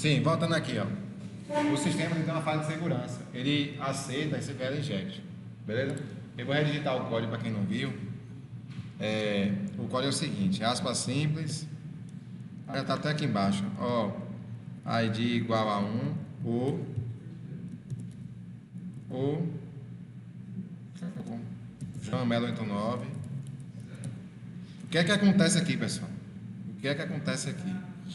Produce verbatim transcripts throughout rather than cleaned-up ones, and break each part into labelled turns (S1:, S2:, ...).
S1: Sim, voltando aqui, ó. O sistema ele tem uma falha de segurança. Ele aceita esse velho inject. Beleza? Eu vou redigitar o código para quem não viu. É, o código é o seguinte: aspas simples. Já está até aqui embaixo. Ó, I D igual a um. O. O. João Melo oitenta e nove. O que é que acontece aqui, pessoal? O que é que acontece aqui?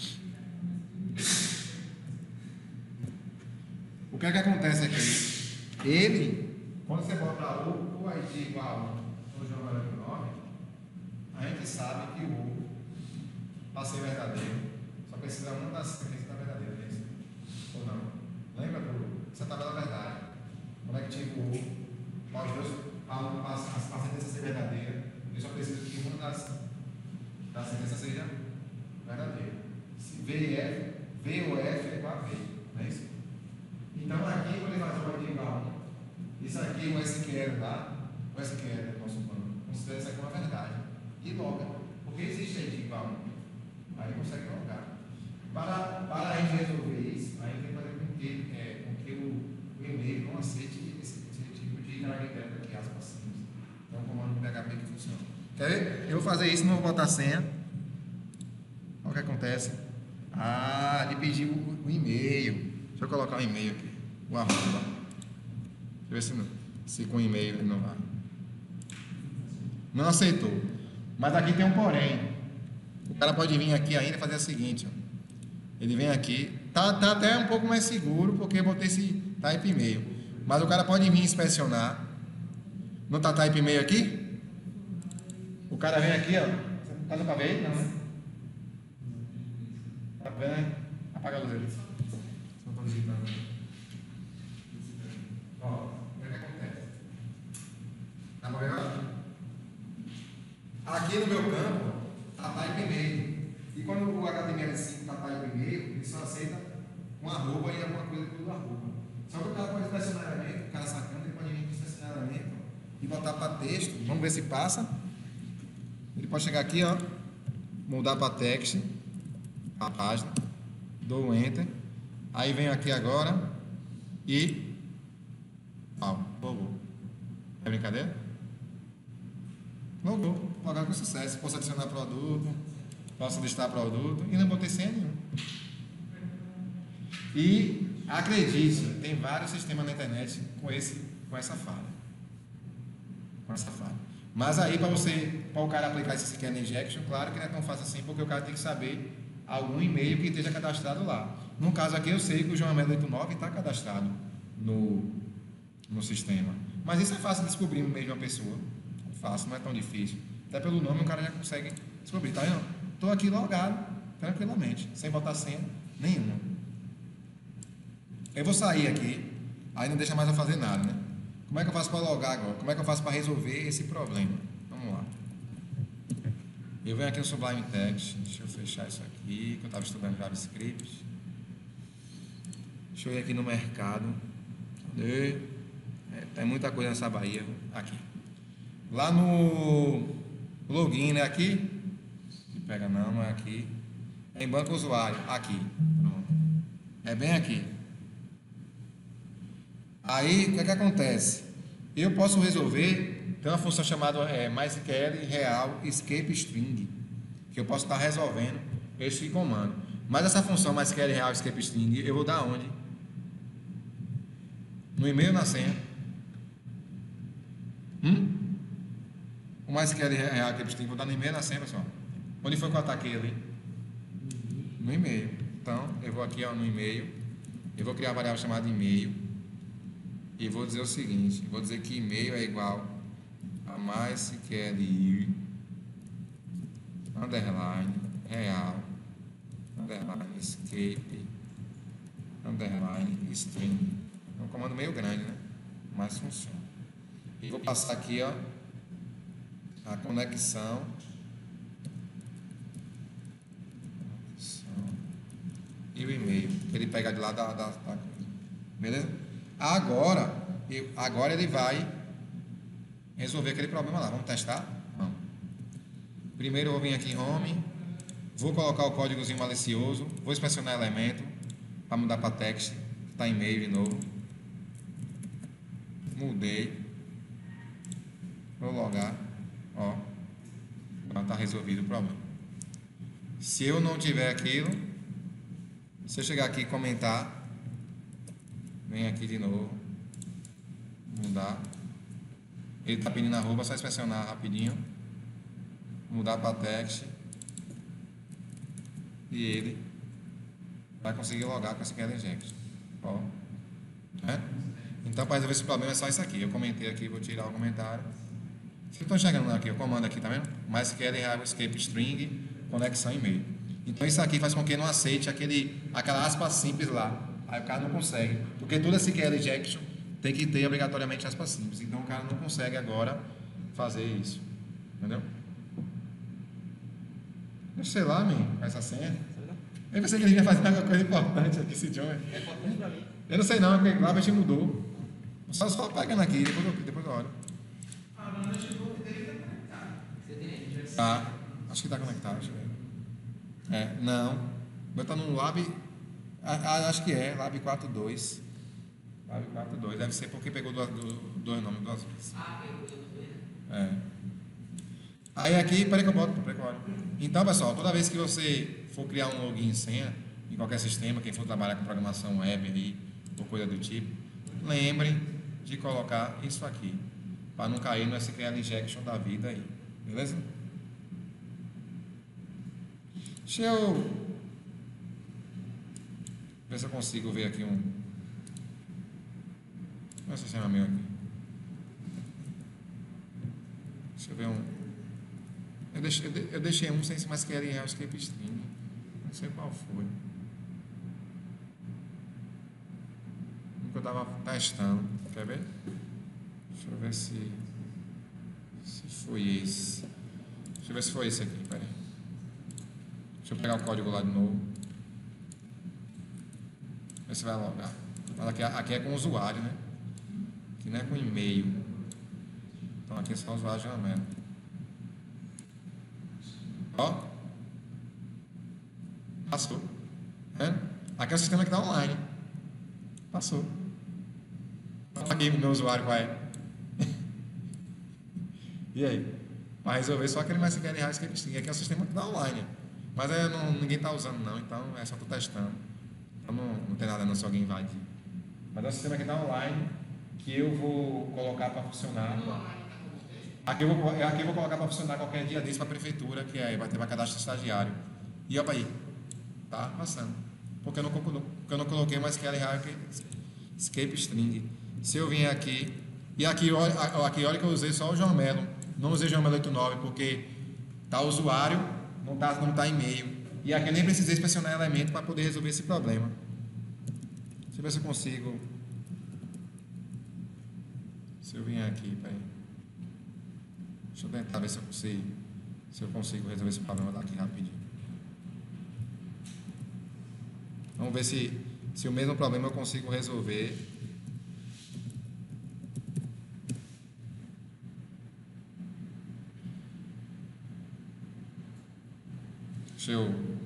S1: O que é que acontece aqui? Ele, quando você bota o, o I D igual a um, o João Melo oitenta e nove, a gente sabe que o U para ser verdadeiro só precisa uma das referências da verdadeira, é isso? Ou não? Lembra do essa tabela verdade? Conectivo U, para os dois, para a sentença ser verdadeira, ele só precisa que uma das, das sentenças seja verdadeira. Se V e F, V ou F é igual a V, não é isso? Então aqui, quando ele faz o I D igual a um, isso aqui, o S Q L lá, o S Q L do nosso plano, considera isso aqui uma verdade. E loga, porque existe I D igual a um. Aí consegue logar. Para, para a gente resolver isso, a gente tem que fazer com que, é, com que o, o e-mail não aceite esse, esse tipo de caractere aqui, aspas simples. Então, o comando P H P que funciona. Quer ver? Eu vou fazer isso, não vou botar senha. Olha o que acontece. Ah, ele pediu o, o e-mail. Deixa eu colocar o e-mail aqui. O arroba. Deixa eu ver se, não, se com o e-mail ele não vai. Não aceitou. Mas aqui tem um porém. O cara pode vir aqui ainda e fazer o seguinte, ó. Ele vem aqui, tá, tá até um pouco mais seguro, porque eu botei esse type e-mail. Mas o cara pode vir inspecionar. Não tá type e-mail aqui? O cara vem aqui, ó. Tá dando pra ver? Não, né? Tá vendo aí? Apaga a luz ali. Não tô digitando. Ó, o que acontece? Tá bom, aqui no meu campo, tá type e-mail. E quando o H T M L cinco está type e-mail, ele só aceita um arroba e alguma coisa pelo arroba. Só que o cara pode inspecionar elemento, o cara sacando, ele pode vir inspecionar elemento e botar para texto. Vamos ver se passa. Ele pode chegar aqui, ó, mudar para text, a página, dou enter, aí venho aqui agora e ó, logou. É brincadeira? Logou, logado com sucesso. Posso adicionar produto, posso listar produto e não botei senha nenhuma. E acredite, tem vários sistemas na internet com, esse, com essa falha. Com essa falha. Mas aí para você, para o cara aplicar esse scan injection, claro que não é tão fácil assim, porque o cara tem que saber algum e-mail que esteja cadastrado lá. No caso aqui eu sei que o João Melo oitenta e nove está cadastrado no, no sistema. Mas isso é fácil de descobrir no meio de uma pessoa. É fácil, não é tão difícil. Até pelo nome o cara já consegue descobrir, tá vendo? Estou aqui logado, tranquilamente, sem botar senha nenhuma. Eu vou sair aqui, aí não deixa mais eu fazer nada, né? Como é que eu faço para logar agora? Como é que eu faço para resolver esse problema? Vamos lá. Eu venho aqui no Sublime Text, deixa eu fechar isso aqui, que eu estava estudando JavaScript. Deixa eu ir aqui no mercado. Cadê? É, tem muita coisa nessa Bahia. Aqui. Lá no login, né? Aqui. Pega não, não é aqui. É em banco usuário, aqui. Pronto. É bem aqui. Aí, o que é que acontece? Eu posso resolver, tem uma função chamada é, MySQL Real Escape String, que eu posso estar resolvendo esse comando. Mas essa função MySQL Real Escape String, eu vou dar onde? No e-mail ou na senha? Hum? O MySQL Real Escape String, vou dar no e-mail ou na senha, pessoal? Onde foi que eu ataquei ali? No e-mail. Então, eu vou aqui ó, no e-mail. Eu vou criar uma variável chamada e-mail. E vou dizer o seguinte. Vou dizer que e-mail é igual a MySQL underline real underline escape underline string. É um comando meio grande, né? Mas funciona. E vou passar aqui ó, a conexão. E o e-mail, que ele pega de lá da, da, da coisa. Beleza? Agora, eu, agora ele vai resolver aquele problema lá. Vamos testar? Vamos. Primeiro eu vou vir aqui em Home, vou colocar o códigozinho malicioso, vou inspecionar elemento, para mudar para text, está e-mail de novo. Mudei. Vou logar. Ó. Agora está resolvido o problema. Se eu não tiver aquilo, se eu chegar aqui e comentar, vem aqui de novo. Mudar. Ele está pedindo arroba, só inspecionar rapidinho. Mudar para text. E ele vai conseguir logar com esse Q L Injection. Ó. É? Então, para resolver esse problema é só isso aqui. Eu comentei aqui, vou tirar o comentário. Vocês estão chegando aqui, o comando aqui, tá vendo? MySQL escape string, conexão e-mail. Então, isso aqui faz com que não aceite aquele, aquela aspa simples lá. Aí o cara não consegue. Porque toda esse Q L Injection tem que ter obrigatoriamente aspas simples. Então, o cara não consegue agora fazer isso. Entendeu? Eu sei lá, man, essa senha. Eu pensei que ele ia fazer alguma coisa importante aqui, esse John.
S2: É importante pra mim.
S1: Eu não sei não, porque lá a gente mudou. Só só pegando aqui, depois eu, depois eu olho.
S2: Ah, mas não chegou, ele tá conectado. Você tem aí?
S1: Tá, acho que tá conectado, deixa eu ver. É, não. Meu tá no Lab. A, acho que é, Lab quatro ponto dois. Lab quatro ponto dois, deve ser porque pegou dois, dois nomes duas vezes.
S2: Ah, pegou dois vezes.
S1: É. Aí aqui, peraí que eu boto, peraí que eu olho. Então, pessoal, toda vez que você for criar um login e senha em qualquer sistema, quem for trabalhar com programação web aí, ou coisa do tipo, lembrem de colocar isso aqui, para não cair no S Q L Injection da vida aí, beleza? Deixa eu ver se eu consigo ver aqui um um sistema meu aqui. Deixa eu ver um. Eu deixei, eu deixei um sem mais querer escape string. Não sei qual foi. Nunca eu estava testando. Quer ver? Deixa eu ver se. Se foi esse. Deixa eu ver se foi esse aqui. Pera aí. Deixa eu pegar o código lá de novo. Ver se vai logar. Mas aqui, aqui é com o usuário, né? Aqui não é com e-mail. Então aqui é só o usuário de uma merda. Ó, passou. É? Aqui é o sistema que está online. Passou. Fala aqui meu usuário qual é. E aí? Para resolver só aquele MySQL escape string. Aqui é o sistema que está online. Mas é, não, ninguém está usando não, então é só estou testando. Então não, não tem nada não se alguém invadir. Mas é o sistema que está online que eu vou colocar para funcionar. Aqui eu vou, aqui eu vou colocar para funcionar qualquer dia desse para a prefeitura, que aí vai ter para cadastro estagiário. E olha aí, tá passando. Porque eu não, porque eu não coloquei mais que escape string. Se eu vim aqui, e aqui olha, aqui olha que eu usei só o João Melo, não usei João Melo oitenta e nove porque tá usuário, não tá, não tá e-mail. E aqui eu nem precisei inspecionar elemento para poder resolver esse problema. Deixa eu ver se eu consigo. Se eu vim aqui, peraí. Deixa eu tentar ver se eu consigo, se eu consigo resolver esse problema daqui rapidinho. Vamos ver se, se o mesmo problema eu consigo resolver. Deixa eu